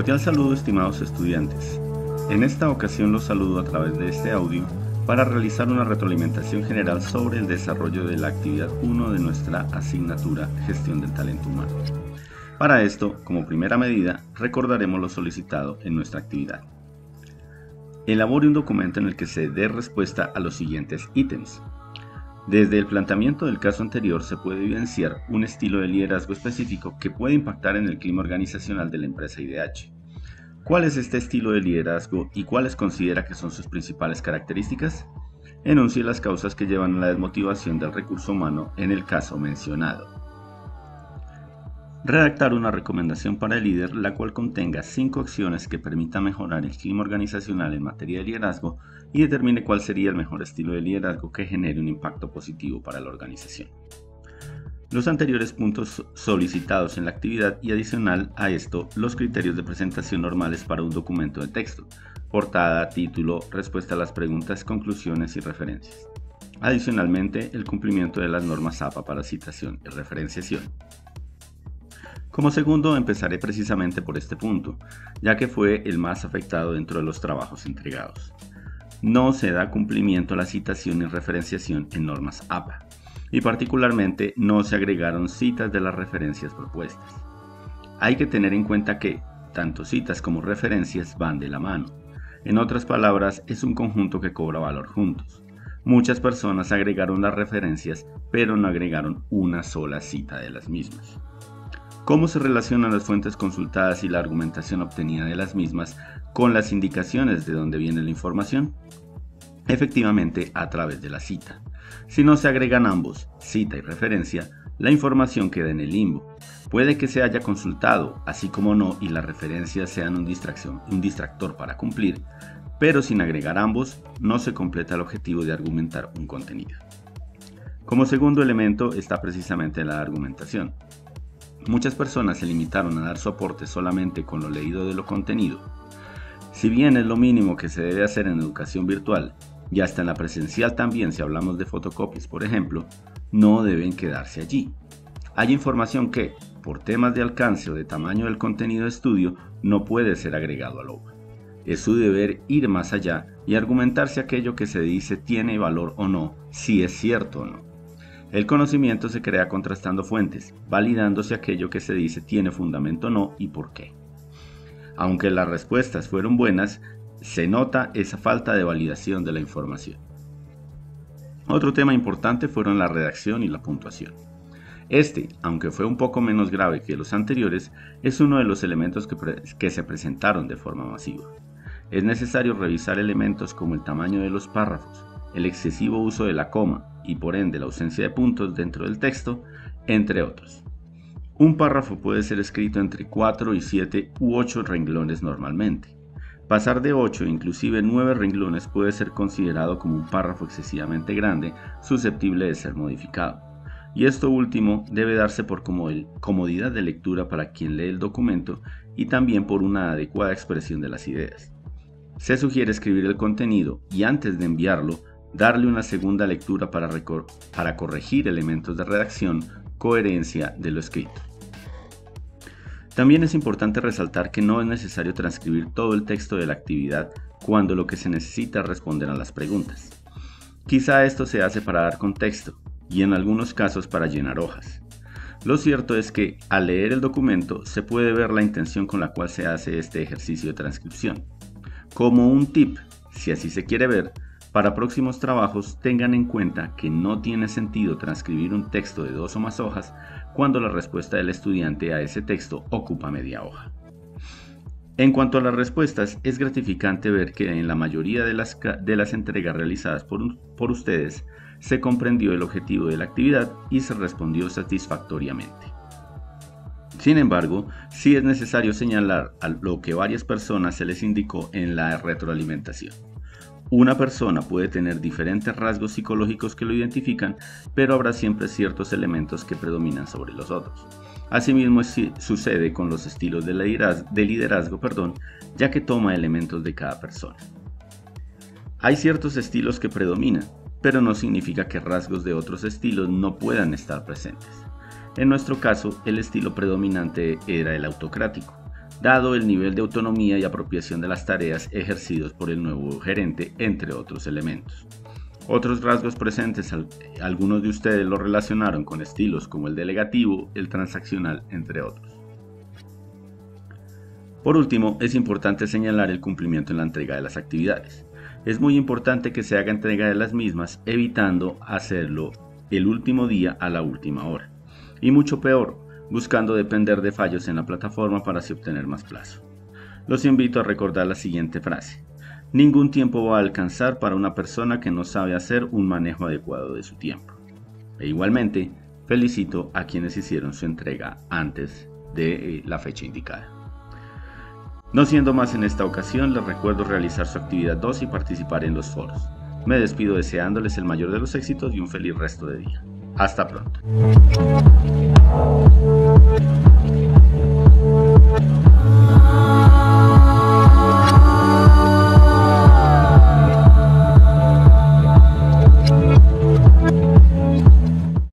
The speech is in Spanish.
Cordial saludo, estimados estudiantes. En esta ocasión los saludo a través de este audio para realizar una retroalimentación general sobre el desarrollo de la actividad 1 de nuestra asignatura Gestión del Talento Humano. Para esto, como primera medida, recordaremos lo solicitado en nuestra actividad. Elabore un documento en el que se dé respuesta a los siguientes ítems. Desde el planteamiento del caso anterior se puede evidenciar un estilo de liderazgo específico que puede impactar en el clima organizacional de la empresa IDH. ¿Cuál es este estilo de liderazgo y cuáles considera que son sus principales características? Enuncie las causas que llevan a la desmotivación del recurso humano en el caso mencionado. Redactar una recomendación para el líder, la cual contenga 5 acciones que permitan mejorar el clima organizacional en materia de liderazgo y determine cuál sería el mejor estilo de liderazgo que genere un impacto positivo para la organización. Los anteriores puntos solicitados en la actividad y adicional a esto, los criterios de presentación normales para un documento de texto, portada, título, respuesta a las preguntas, conclusiones y referencias. Adicionalmente, el cumplimiento de las normas APA para citación y referenciación. Como segundo, empezaré precisamente por este punto, ya que fue el más afectado dentro de los trabajos entregados. No se da cumplimiento a la citación y referenciación en normas APA, y particularmente no se agregaron citas de las referencias propuestas. Hay que tener en cuenta que tanto citas como referencias van de la mano. En otras palabras, es un conjunto que cobra valor juntos. Muchas personas agregaron las referencias, pero no agregaron una sola cita de las mismas. ¿Cómo se relacionan las fuentes consultadas y la argumentación obtenida de las mismas con las indicaciones de dónde viene la información? Efectivamente, a través de la cita. Si no se agregan ambos, cita y referencia, la información queda en el limbo. Puede que se haya consultado, así como no, y las referencias sean un distractor para cumplir, pero sin agregar ambos, no se completa el objetivo de argumentar un contenido. Como segundo elemento está precisamente la argumentación. Muchas personas se limitaron a dar su aporte solamente con lo leído de lo contenido. Si bien es lo mínimo que se debe hacer en educación virtual, y hasta en la presencial también si hablamos de fotocopias, por ejemplo, no deben quedarse allí. Hay información que, por temas de alcance o de tamaño del contenido de estudio, no puede ser agregado al aula. Es su deber ir más allá y argumentar si aquello que se dice tiene valor o no, si es cierto o no. El conocimiento se crea contrastando fuentes, validando si aquello que se dice tiene fundamento o no y por qué. Aunque las respuestas fueron buenas, se nota esa falta de validación de la información. Otro tema importante fueron la redacción y la puntuación. Este, aunque fue un poco menos grave que los anteriores, es uno de los elementos que se presentaron de forma masiva. Es necesario revisar elementos como el tamaño de los párrafos, el excesivo uso de la coma y por ende la ausencia de puntos dentro del texto, entre otros. Un párrafo puede ser escrito entre 4 y 7 u 8 renglones normalmente. Pasar de 8 e inclusive 9 renglones puede ser considerado como un párrafo excesivamente grande, susceptible de ser modificado. Y esto último debe darse por comodidad de lectura para quien lee el documento y también por una adecuada expresión de las ideas. Se sugiere escribir el contenido y antes de enviarlo, darle una segunda lectura para corregir elementos de redacción, coherencia de lo escrito. También es importante resaltar que no es necesario transcribir todo el texto de la actividad cuando lo que se necesita es responder a las preguntas. Quizá esto se hace para dar contexto y en algunos casos para llenar hojas. Lo cierto es que al leer el documento se puede ver la intención con la cual se hace este ejercicio de transcripción. Como un tip, si así se quiere ver, para próximos trabajos tengan en cuenta que no tiene sentido transcribir un texto de 2 o más hojas cuando la respuesta del estudiante a ese texto ocupa media hoja. En cuanto a las respuestas, es gratificante ver que en la mayoría de las entregas realizadas por ustedes se comprendió el objetivo de la actividad y se respondió satisfactoriamente. Sin embargo, sí es necesario señalar a lo que varias personas se les indicó en la retroalimentación. Una persona puede tener diferentes rasgos psicológicos que lo identifican, pero habrá siempre ciertos elementos que predominan sobre los otros. Asimismo sucede con los estilos de liderazgo, ya que toma elementos de cada persona. Hay ciertos estilos que predominan, pero no significa que rasgos de otros estilos no puedan estar presentes. En nuestro caso, el estilo predominante era el autocrático, dado el nivel de autonomía y apropiación de las tareas ejercidos por el nuevo gerente, entre otros elementos. Otros rasgos presentes, algunos de ustedes lo relacionaron con estilos como el delegativo, el transaccional, entre otros. Por último, es importante señalar el cumplimiento en la entrega de las actividades. Es muy importante que se haga entrega de las mismas, evitando hacerlo el último día a la última hora. Y mucho peor, buscando depender de fallos en la plataforma para así obtener más plazo. Los invito a recordar la siguiente frase: ningún tiempo va a alcanzar para una persona que no sabe hacer un manejo adecuado de su tiempo. E igualmente, felicito a quienes hicieron su entrega antes de la fecha indicada. No siendo más en esta ocasión, les recuerdo realizar su actividad 2 y participar en los foros. Me despido deseándoles el mayor de los éxitos y un feliz resto de día. Hasta pronto.